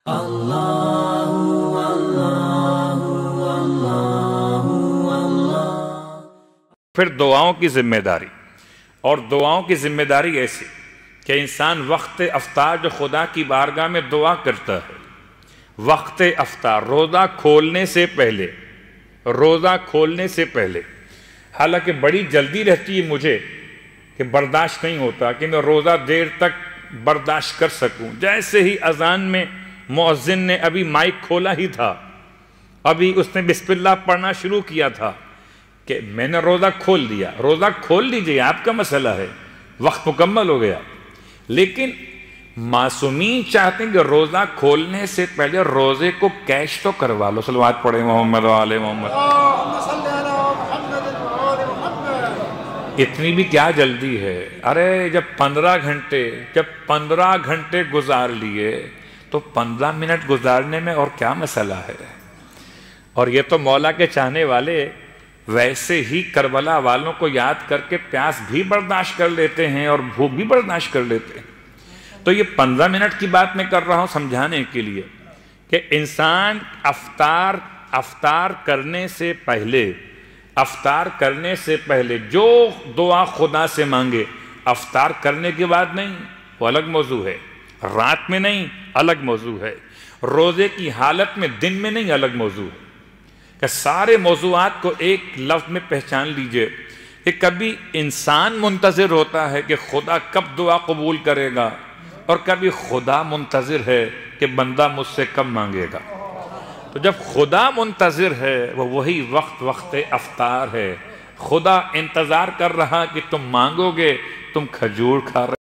پھر دعاؤں کی ذمہ داری، اور دعاؤں کی ذمہ داری ایسی کہ انسان وقت افطار جو خدا کی بارگاہ میں دعا کرتا ہے، وقت افطار روزہ کھولنے سے پہلے، روزہ کھولنے سے پہلے، حالانکہ بڑی جلدی رہتی ہے مجھے کہ برداشت نہیں ہوتا کہ میں روزہ دیر تک برداشت کر سکوں، جیسے ہی اذان میں مؤذن نے ابھی مائک کھولا ہی تھا، ابھی اس نے بسم اللہ پڑھنا شروع کیا تھا کہ میں نے روزہ کھول دیا۔ روزہ کھول لیجئے، آپ کا مسئلہ ہے، وقت مکمل ہو گیا، لیکن معصومین چاہتے ہیں کہ روزہ کھولنے سے پہلے روزے کو کیش تو کروا لو۔ صلوات پڑھیں محمد و آل محمد۔ اتنی بھی کیا جلدی ہے؟ ارے جب 15 گھنٹے گزار لیے تو 15 منٹ گزارنے میں اور کیا مسئلہ ہے؟ اور یہ تو مولا کے چاہنے والے ویسے ہی کربلا والوں کو یاد کر کے پیاس بھی برداشت کر لیتے ہیں اور بھوک بھی برداشت کر لیتے ہیں۔ تو یہ 15 منٹ کی بات میں کر رہا ہوں سمجھانے کے لیے کہ انسان افطار کرنے سے پہلے جو دعا خدا سے مانگے، افطار کرنے کے بعد نہیں، وہ الگ موضوع ہے، رات میں نہیں، الگ موضوع ہے، روزے کی حالت میں دن میں نہیں، الگ موضوع ہے۔ کہ سارے موضوعات کو ایک لفظ میں پہچان لیجئے کہ کبھی انسان منتظر ہوتا ہے کہ خدا کب دعا قبول کرے گا، اور کبھی خدا منتظر ہے کہ بندہ مجھ سے کب مانگے گا۔ تو جب خدا منتظر ہے وہ وہی وقت افطار ہے۔ خدا انتظار کر رہا کہ تم مانگو گے، تم کھجور کھا رہے